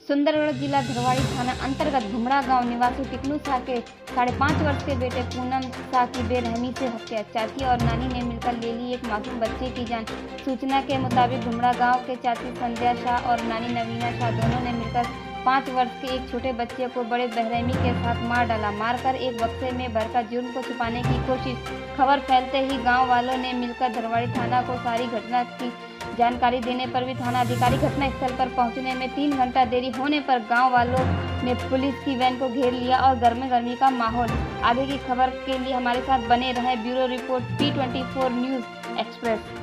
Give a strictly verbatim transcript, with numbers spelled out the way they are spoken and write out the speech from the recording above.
सुंदरगढ़ जिला धरवाड़ी थाना अंतर्गत घुमड़ा गांव निवासी टिकनू शाह के साढ़े पाँच वर्ष के बेटे पूनम शाह की बेरहमी से हत्या। चाची और नानी ने मिलकर ले ली एक मासूम बच्चे की जान। सूचना के मुताबिक घुमड़ा गांव के चाची संध्या शाह और नानी नवीना शाह दोनों ने मिलकर पाँच वर्ष के एक छोटे बच्चे को बड़े बेरहमी के साथ मार डाला। मारकर एक बक्से में भरकर जुर्म को छुपाने की कोशिश। खबर फैलते ही गाँव वालों ने मिलकर धरवाड़ी थाना को सारी घटना की जानकारी देने पर भी थाना अधिकारी घटनास्थल पर पहुंचने में तीन घंटा देरी होने पर गांव वालों ने पुलिस की वैन को घेर लिया और गर्मे गर्मी का माहौल। आगे की खबर के लिए हमारे साथ बने रहें। Bureau report T twenty four news express.